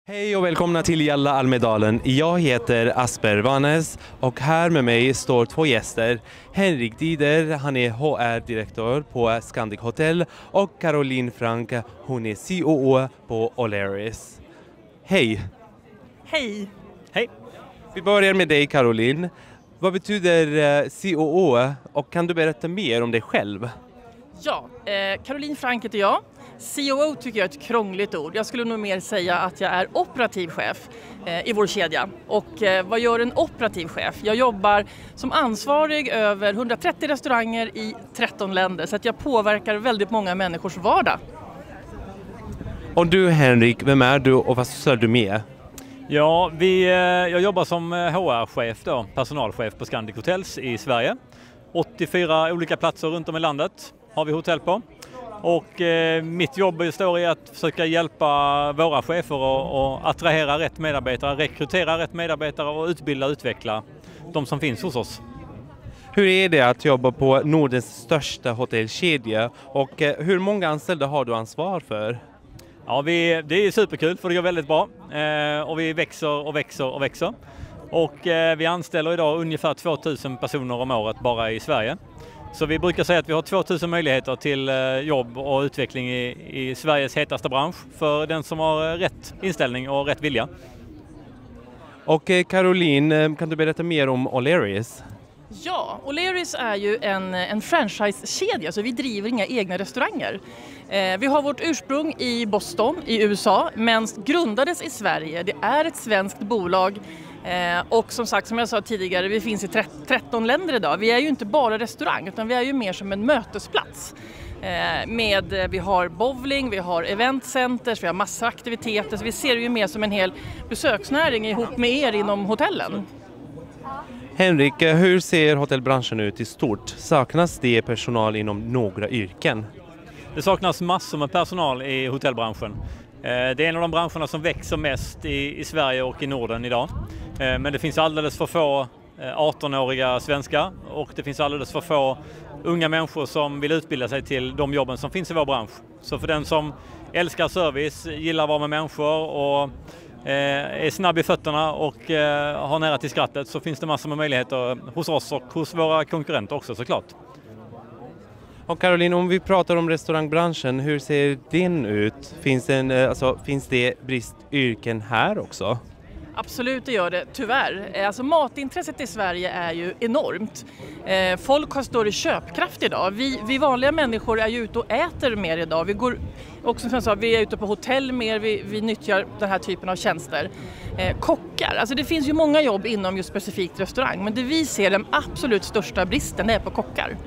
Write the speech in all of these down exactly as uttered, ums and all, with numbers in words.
Hej och välkomna till Jalla Almedalen. Jag heter Asper Vanes och här med mig står två gäster. Henrik Dider, han är H R-direktör på Scandic Hotel, och Caroline Frank, hon är C O O på O'Learys. Hej! Hej! Hej! Vi börjar med dig, Caroline. Vad betyder C O O och kan du berätta mer om dig själv? Ja, eh, Caroline Frank heter jag. C O O tycker jag är ett krångligt ord. Jag skulle nog mer säga att jag är operativ chef eh, i vår kedja. Och eh, vad gör en operativ chef? Jag jobbar som ansvarig över hundratrettio restauranger i tretton länder, så att jag påverkar väldigt många människors vardag. Och du, Henrik, vem är du och vad sysslar du med? Ja, vi, eh, jag jobbar som H R-chef då, personalchef på Scandic Hotels i Sverige. åttiofyra olika platser runt om i landet har vi hotell på. Och eh, mitt jobb består i att försöka hjälpa våra chefer och, och attrahera rätt medarbetare, rekrytera rätt medarbetare och utbilda och utveckla de som finns hos oss. Hur är det att jobba på Nordens största hotellkedja och eh, hur många anställda har du ansvar för? Ja, vi, det är superkul för det går väldigt bra eh, och vi växer och växer och växer. Och eh, vi anställer idag ungefär tvåtusen personer om året bara i Sverige. Så vi brukar säga att vi har tvåtusen möjligheter till jobb och utveckling i, i Sveriges hetaste bransch för den som har rätt inställning och rätt vilja. Och Caroline, kan du berätta mer om O'Learys? Ja, O'Learys är ju en, en franchisekedja, så vi driver inga egna restauranger. Eh, vi har vårt ursprung i Boston i U S A, men grundades i Sverige. Det är ett svenskt bolag. Eh, och som sagt, som jag sa tidigare, vi finns i tretton länder idag. Vi är ju inte bara restaurang, utan vi är ju mer som en mötesplats. Eh, med, vi har bowling, vi har eventcenters, vi har massa aktiviteter. Så vi ser ju mer som en hel besöksnäring ihop med er inom hotellen. Henrik, hur ser hotellbranschen ut i stort? Saknas det personal inom några yrken? Det saknas massor med personal i hotellbranschen. Det är en av de branscherna som växer mest i, i Sverige och i Norden idag. Men det finns alldeles för få arton-åriga svenskar och det finns alldeles för få unga människor som vill utbilda sig till de jobben som finns i vår bransch. Så för den som älskar service, gillar att vara med människor och är snabb i fötterna och har nära till skrattet, så finns det massor med möjligheter hos oss och hos våra konkurrenter också såklart. Och Caroline, om vi pratar om restaurangbranschen, hur ser den ut? Finns det, en, alltså, finns det bristyrken här också? Absolut, det gör det, tyvärr. Alltså, matintresset i Sverige är ju enormt. Eh, folk har större köpkraft idag. Vi, vi vanliga människor är ju ute och äter mer idag. Vi, går, också, som jag sa, vi är ute på hotell mer, vi, vi nyttjar den här typen av tjänster. Eh, kockar, alltså det finns ju många jobb inom just specifikt restaurang, men det vi ser den absolut största bristen är på kockar.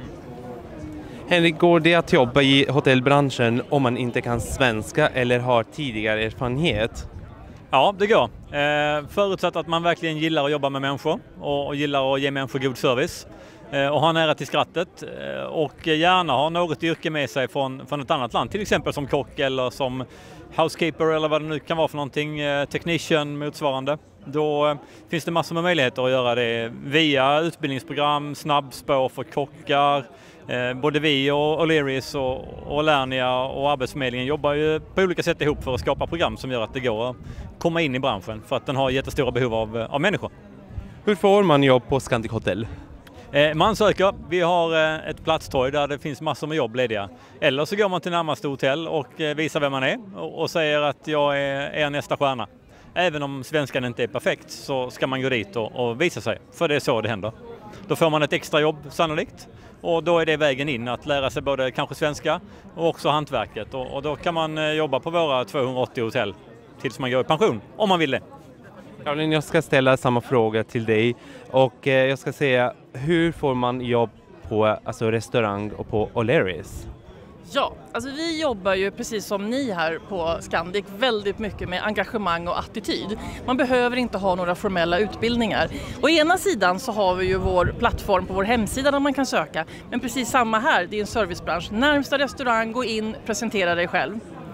Henrik, går det att jobba i hotellbranschen om man inte kan svenska eller har tidigare erfarenhet? Ja, det går. Eh, förutsatt att man verkligen gillar att jobba med människor och, och gillar att ge människor god service eh, och ha nära till skrattet eh, och gärna ha något yrke med sig från, från ett annat land, till exempel som kock eller som housekeeper eller vad det nu kan vara för någonting, eh, technician motsvarande. Då eh, finns det massor med möjligheter att göra det via utbildningsprogram, snabbspår för kockar. Eh, både vi och O'Learys och, och Lernia och Arbetsförmedlingen jobbar ju på olika sätt ihop för att skapa program som gör att det går att komma in i branschen, för att den har jättestora behov av, av människor. Hur får man jobb på Scandic Hotel? Eh, man söker. Vi har eh, ett platstorg där det finns massor med jobb lediga. Eller så går man till närmaste hotell och eh, visar vem man är och, och säger att jag är, är nästa stjärna. Även om svenskan inte är perfekt så ska man gå dit och, och visa sig, för det är så det händer. Då får man ett extra jobb sannolikt. Och då är det vägen in att lära sig både kanske svenska och också hantverket. Och, och då kan man jobba på våra tvåhundraåttio hotell tills man går i pension, om man vill det. Caroline, jag ska ställa samma fråga till dig. Och eh, jag ska säga, hur får man jobb på alltså, restaurang och på O'Learys? Ja, alltså vi jobbar ju precis som ni här på Scandic väldigt mycket med engagemang och attityd. Man behöver inte ha några formella utbildningar. Å ena sidan så har vi ju vår plattform på vår hemsida där man kan söka. Men precis samma här, det är en servicebransch. Närmsta restaurang, gå in, presentera dig själv.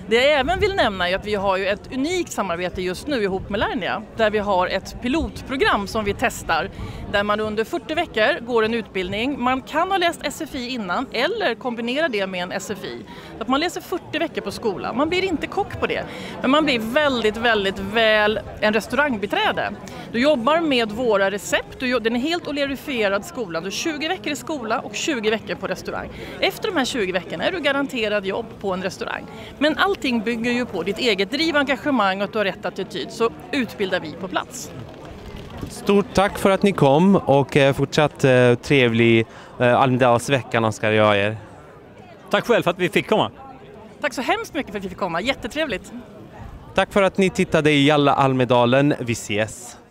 Det jag även vill nämna är att vi har ju ett unikt samarbete just nu ihop med Lernia, där vi har ett pilotprogram som vi testar, där man under fyrtio veckor går en utbildning. Man kan ha läst S F I innan eller kombinera det med en S F I. Så att man läser fyrtio veckor på skolan. Man blir inte kock på det, men man blir väldigt, väldigt väl en restaurangbiträde. Du jobbar med våra recept, du, den är helt olearifierad skolan. Du har tjugo veckor i skola och tjugo veckor på restaurang. Efter de här tjugo veckorna är du garanterad jobb på en restaurang. Men allting bygger ju på ditt eget driv, engagemang och att du har rätt attityd, så utbildar vi på plats. Stort tack för att ni kom och fortsatt eh, trevlig eh, Almedalsveckan önskar jag er. Tack själv för att vi fick komma. Tack så hemskt mycket för att vi fick komma, jättetrevligt. Tack för att ni tittade i Jalla Almedalen, vi ses.